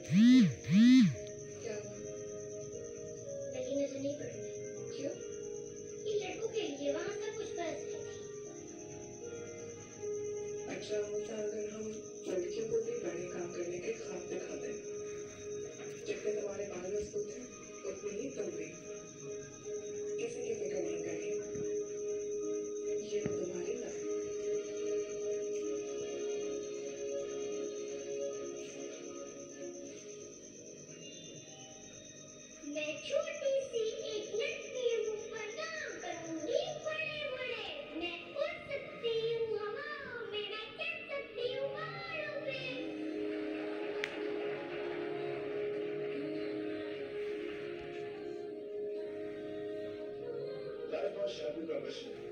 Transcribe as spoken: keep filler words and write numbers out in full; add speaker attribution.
Speaker 1: क्या हुआ?
Speaker 2: लगी नजर नहीं पड़ रही।
Speaker 1: क्यों?
Speaker 2: ये लड़कों के लिए वहाँ सब कुछ बस है।
Speaker 1: अच्छा होता अगर हम लड़कियों को भी बड़े काम करने के ख्वाब दिखाते। जितने तुम्हारे बाल मजबूत हैं, उतनी ही तुम भी। किसी की फिक्र नहीं करनी। ये वो तुम्हारी लाइफ।
Speaker 2: मैं छोटी सी एक लड़की हूँ, पर काम करूँगी बड़े बड़े। मैं उड़ सकती हूँ हवाओं में, मैं चढ़ सकती हूँ पहाड़ों पे।
Speaker 3: लाइफ और शादी का विषय